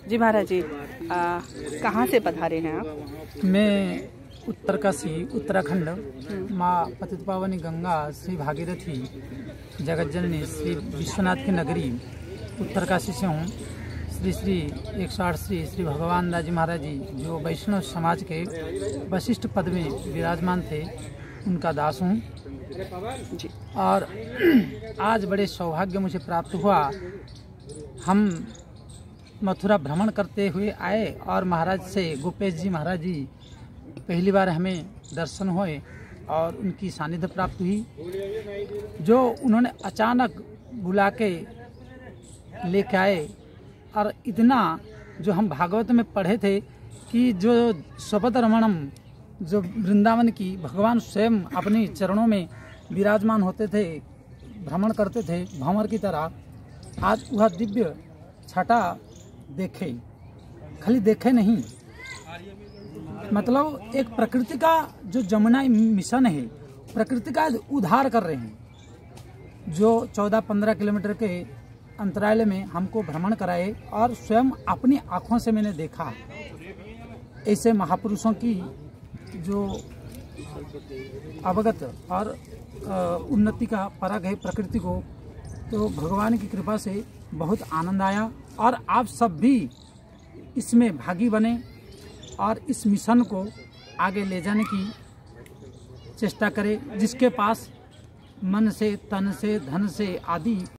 जी महाराज जी, कहाँ से पधारे हैं आप? मैं उत्तरकाशी उत्तराखंड माँ पतित पावनी गंगा श्री भागीरथी जगत जननी श्री विश्वनाथ की नगरी उत्तरकाशी से हूँ। श्री श्री 108 श्री भगवान दास जी महाराज जी जो वैष्णव समाज के वशिष्ठ पद में विराजमान थे, उनका दास हूँ। और आज बड़े सौभाग्य मुझे प्राप्त हुआ। हम मथुरा भ्रमण करते हुए आए और महाराज से गोपेश जी महाराज जी पहली बार हमें दर्शन हुए और उनकी सानिध्य प्राप्त हुई, जो उन्होंने अचानक बुला के लेके आए। और इतना जो हम भागवत में पढ़े थे कि जो स्वपद रमणम, जो वृंदावन की भगवान स्वयं अपने चरणों में विराजमान होते थे, भ्रमण करते थे भंवर की तरह, आज वह दिव्य छटा देखे। खाली देखे नहीं, मतलब एक प्रकृति का जो जमुना मिशन है, प्रकृति का उद्धार कर रहे हैं। जो 14-15 किलोमीटर के अंतराल में हमको भ्रमण कराए और स्वयं अपनी आंखों से मैंने देखा। ऐसे महापुरुषों की जो अवगत और उन्नति का परग है प्रकृति को, तो भगवान की कृपा से बहुत आनंद आया। और आप सब भी इसमें भागी बने और इस मिशन को आगे ले जाने की चेष्टा करें। जिसके पास मन से, तन से, धन से आदि